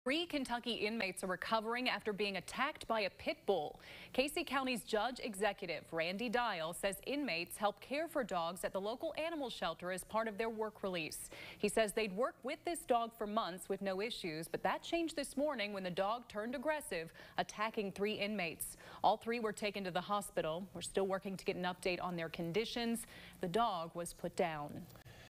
Three Kentucky inmates are recovering after being attacked by a pit bull. Casey County's judge executive, Randy Dial, says inmates help care for dogs at the local animal shelter as part of their work release. He says they'd worked with this dog for months with no issues, but that changed this morning when the dog turned aggressive, attacking three inmates. All three were taken to the hospital. We're still working to get an update on their conditions. The dog was put down.